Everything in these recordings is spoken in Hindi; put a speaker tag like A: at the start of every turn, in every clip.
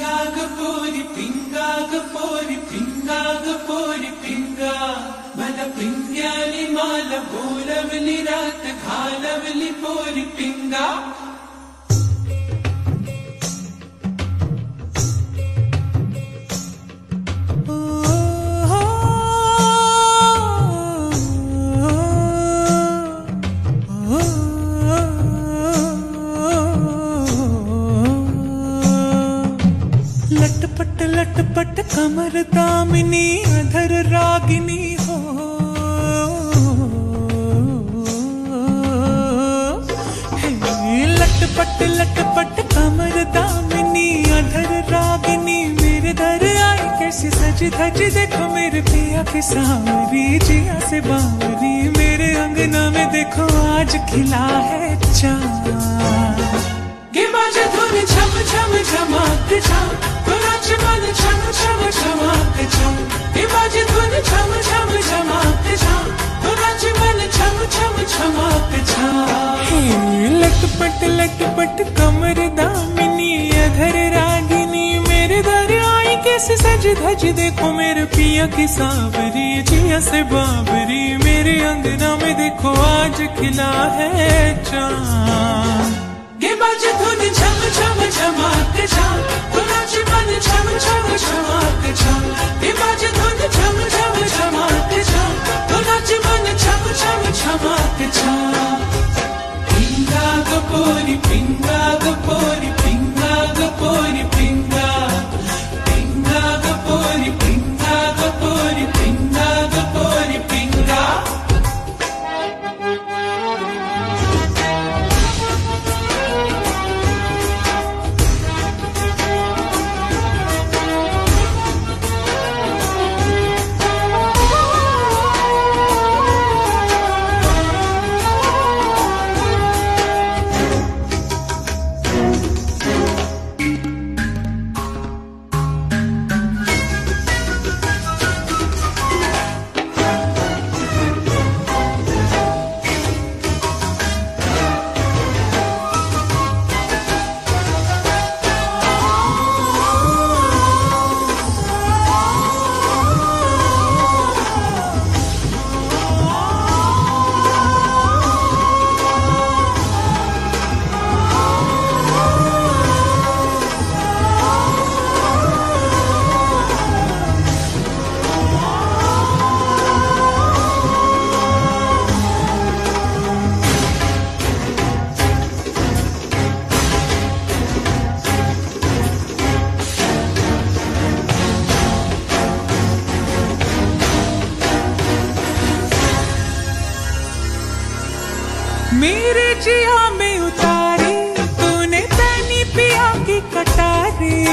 A: पिंगा मला पिंग्याली माला बोलवली रात घालवली पोरी पिंगा लटपट लटपट कमर दामिनी अधर रागिनी हो लटपट लटपट कमर दामिनी अधर रागिनी मेरे दर आई कैसी सज धज देखो मेरे पिया की सांवरी जिया से बावरी मेरे अंगना में देखो आज खिला है चाँद के बाजे धुन छम छम चमक छम नाच मन छम छम चमक छम के बाजे धुन छम छम चमक छम नाच मन छम छम चमक छम लटपट लटपट कमर दामिनी अधर रागिनी मेरे दर आई कैसे सज धज देखो मेरे पिया की सांवरी जिया से बाबरी मेरे अंगना में देखो आज खिला है चाँद के बाजे धुन छम छम चमक छम नाच मन छम छम चमक छम के बाजे धुन छम छम चमक छम नाच मन छम छम चमक छम पिंगा गपोरी पिंगा गपोरी पिंगा गपोरी पिंगा पिंगा गपोरी पिंगा गपोरी पिंगा गपोरी पिंगा मेरे जिया में उतारी तूने तैनी पिया की कटारी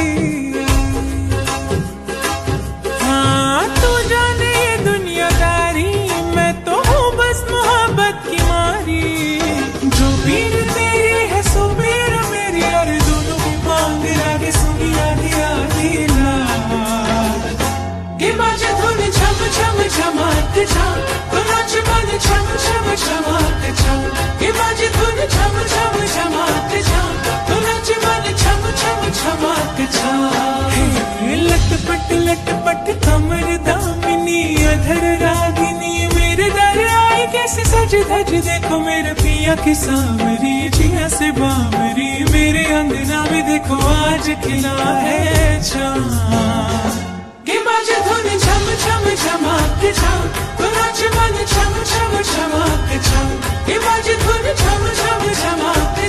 A: हाँ तू जाने ये दुनियादारी मैं तो हूँ बस मोहब्बत की मारी जो पीर तेरी है सो पीर मेरी और दोनों की मांग लागे सुनी आधी आधी रात के बाजे धुन छम छम चमक छम नाच मन छम छम चमक छम के बाजे धुन छम छम चमक छम नाच मन छम छम चमक छम लटपट लटपट कमर दामिनी अधर रागिनी मेरे दर आई कैसे सज धज देखो मेरे पिया की सांवरी जिया से बावरी मेरे अंगना में देखो आज खिला है चाँद के बाजे धुन छम छम चमक छम नाच मन छम छम चमक छम के बाजे धुन छम छम चमक